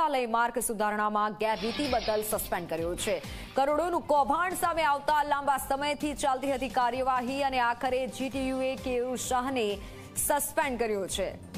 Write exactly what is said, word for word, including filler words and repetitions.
મેઘસાલય માર્ગ સુધારણામાં ગેરરીતિ બદલ સસ્પેન્ડ કર્યો છે। કરોડોનું કૌભાંડ સામે આવતા લાંબા સમયથી ચાલતી હતી કાર્યવાહી અને આખરે જીટીયુએ કેયુર શાહને સસ્પેન્ડ કર્યો છે।